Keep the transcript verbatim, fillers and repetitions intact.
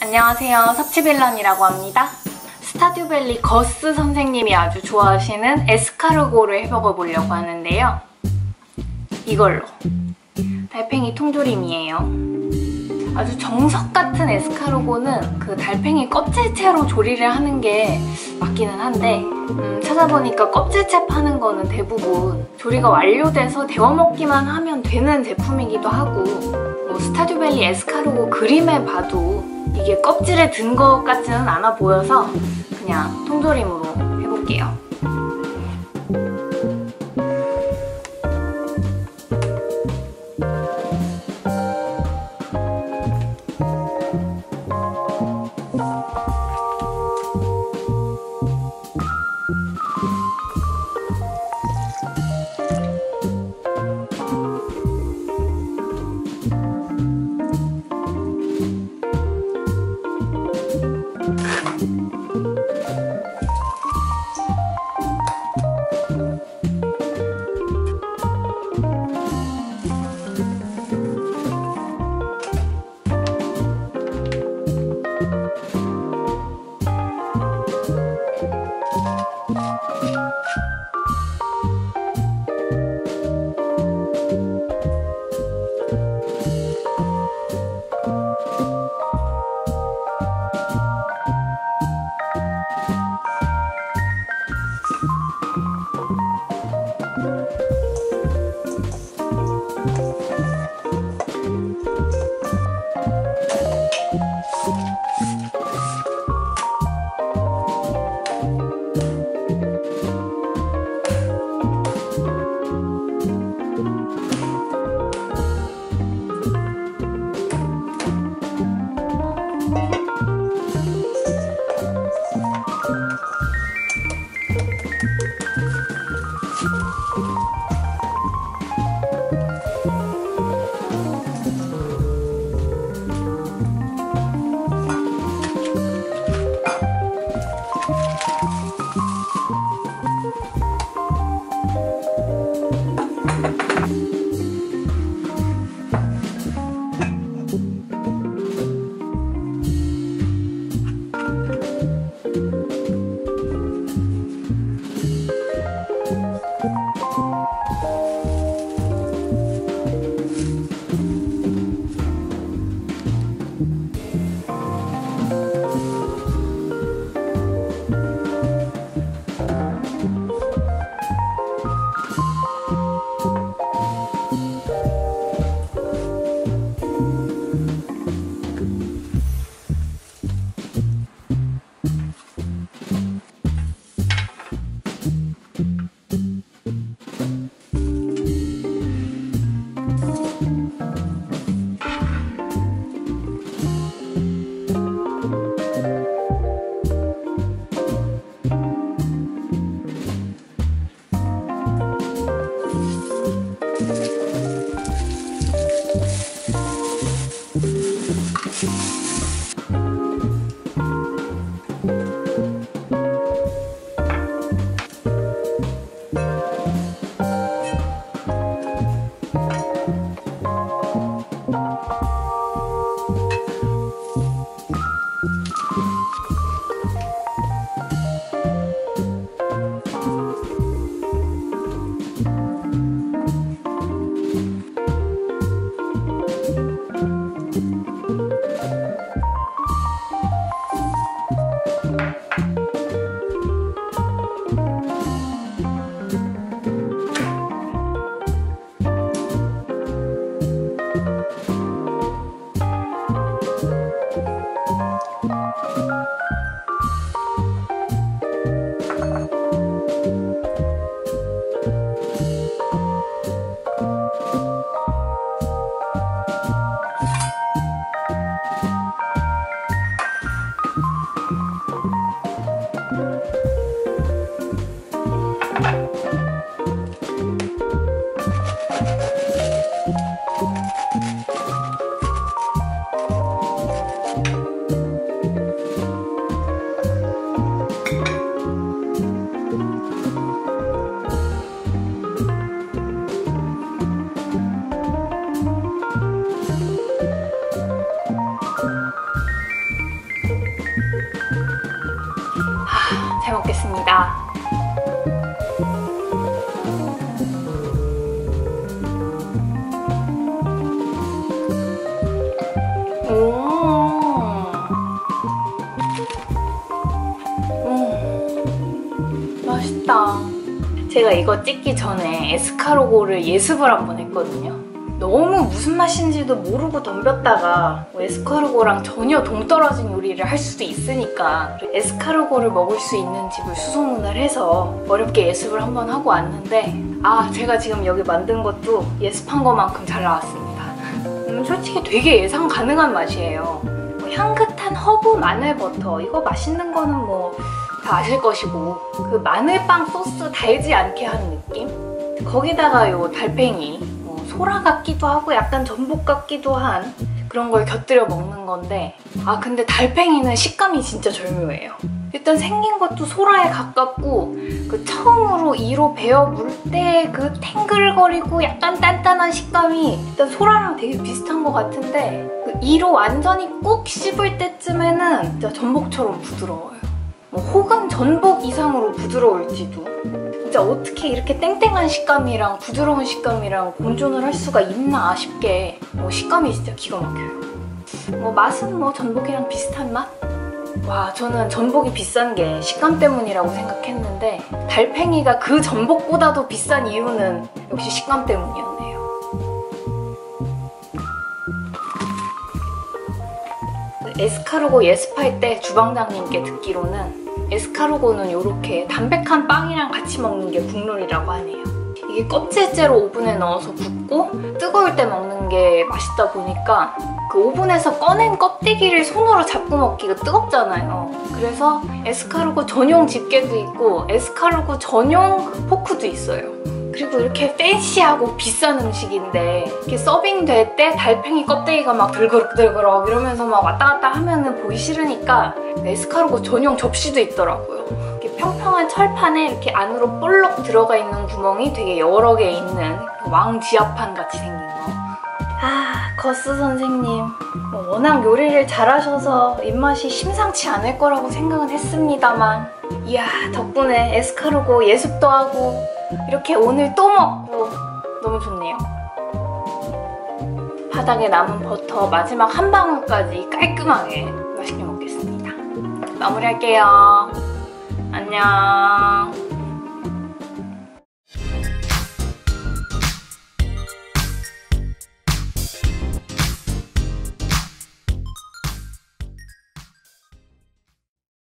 안녕하세요, 섭취빌런이라고 합니다. 스타듀밸리 거스 선생님이 아주 좋아하시는 에스카르고를 해먹어보려고 하는데요. 이걸로 달팽이 통조림이에요. 아주 정석 같은 에스카르고는 그 달팽이 껍질채로 조리를 하는 게 맞기는 한데 음, 찾아보니까 껍질채 파는 거는 대부분 조리가 완료돼서 데워 먹기만 하면 되는 제품이기도 하고, 뭐 스타듀밸리 에스카르고 그림에 봐도 이게 껍질에 든 것 같지는 않아 보여서 그냥 통조림으로 해볼게요. 음, 음, 맛있다. 제가 이거 찍기 전에 에스카르고를 예습을 한번 했거든요. 너무 무슨 맛인지도 모르고 덤볐다가 에스카르고랑 전혀 동떨어진 요리를 할 수도 있으니까 에스카르고를 먹을 수 있는 집을 수소문을 해서 어렵게 예습을 한번 하고 왔는데, 아, 제가 지금 여기 만든 것도 예습한 것만큼 잘 나왔습니다. 음, 솔직히 되게 예상 가능한 맛이에요. 뭐 향긋한 허브 마늘버터, 이거 맛있는 거는 뭐 다 아실 것이고, 그 마늘빵 소스 달지 않게 한 느낌? 거기다가 요 달팽이, 뭐 소라 같기도 하고 약간 전복 같기도 한 그런 걸 곁들여 먹는 건데, 아 근데 달팽이는 식감이 진짜 절묘해요. 일단 생긴 것도 소라에 가깝고, 그 처음으로 이로 베어 물 때 그 탱글거리고 약간 단단한 식감이 일단 소라랑 되게 비슷한 것 같은데, 그 이로 완전히 꾹 씹을 때쯤에는 진짜 전복처럼 부드러워요. 뭐 혹은 전복 이상으로 부드러울지도. 진짜 어떻게 이렇게 땡땡한 식감이랑 부드러운 식감이랑 공존을 할 수가 있나 싶게 뭐 식감이 진짜 기가 막혀요. 뭐 맛은 뭐 전복이랑 비슷한 맛? 와, 저는 전복이 비싼 게 식감 때문이라고 생각했는데 달팽이가 그 전복보다도 비싼 이유는 역시 식감 때문이었네요. 에스카르고 예습할 때 주방장님께 듣기로는 에스카르고는 이렇게 담백한 빵이랑 같이 먹는 게 국룰이라고 하네요. 이게 껍질째로 오븐에 넣어서 굽고 뜨거울 때 먹는 게 맛있다 보니까 그 오븐에서 꺼낸 껍데기를 손으로 잡고 먹기가 뜨겁잖아요. 그래서 에스카르고 전용 집게도 있고 에스카르고 전용 포크도 있어요. 그리고 이렇게 팬시하고 비싼 음식인데 이렇게 서빙될 때 달팽이 껍데기가 막 들그럭들그럭 이러면서 막 왔다 갔다 하면은 보기 싫으니까 에스카르고 전용 접시도 있더라고요. 이렇게 평평한 철판에 이렇게 안으로 볼록 들어가 있는 구멍이 되게 여러 개 있는 왕지압판 같이 생긴 거. 아, 거스 선생님 뭐 워낙 요리를 잘하셔서 입맛이 심상치 않을 거라고 생각은 했습니다만, 이야, 덕분에 에스카르고 예습도 하고 이렇게 오늘 또 먹고 너무 좋네요. 바닥에 남은 버터 마지막 한 방울까지 깔끔하게 맛있게 먹겠습니다. 마무리할게요. 안녕.